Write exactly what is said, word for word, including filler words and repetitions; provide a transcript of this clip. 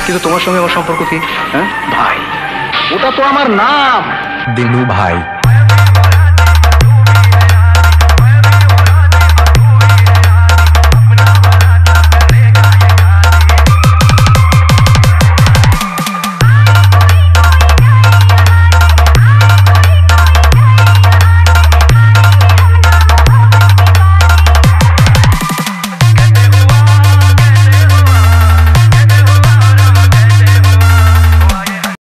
কিন্তু তোমার সঙ্গে আমার সম্পর্ক কি? হ্যাঁ ভাই, ওটা তো আমার নাম। দিনু ভাই।